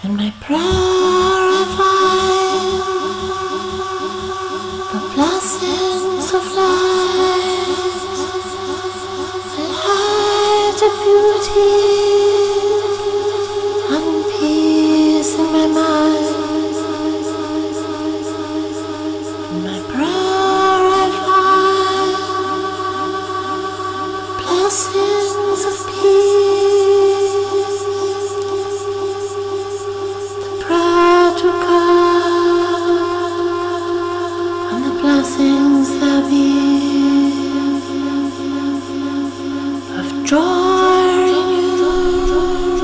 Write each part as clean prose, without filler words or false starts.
In my prayer I find the blessings of life, the light of beauty and peace in my mind. In my prayer I find blessings of peace. Blessings there be of joy renewed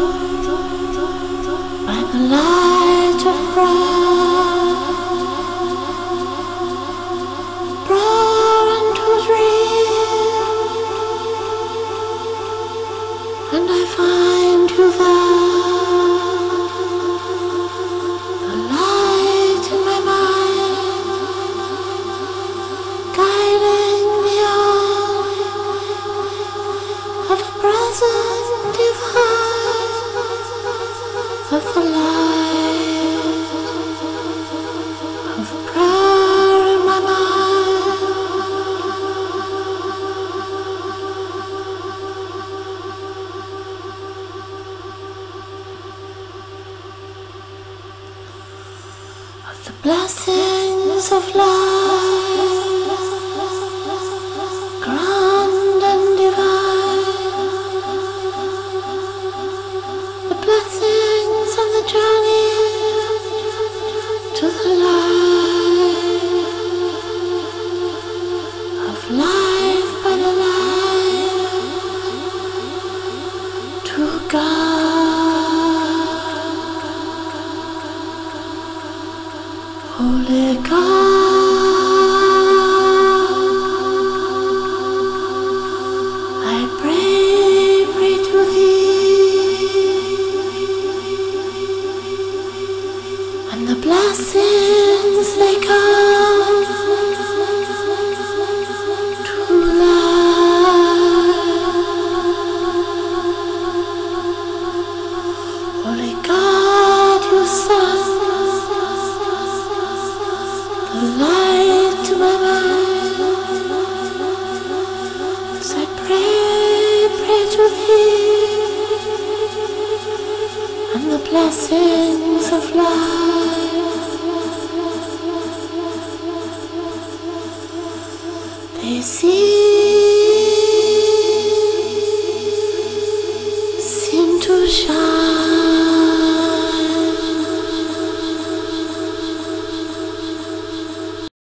by the light of brought into dream, and I find you there. Of the light of prayer in my mind, of the blessings of life, grand and divine, the blessings of the journey to the light of life by the light to God, Holy God, I pray to Thee. And the blessings they come to life. Holy God, you send the light to my mind. As I pray to Thee, and the blessings of life, they seem to shine.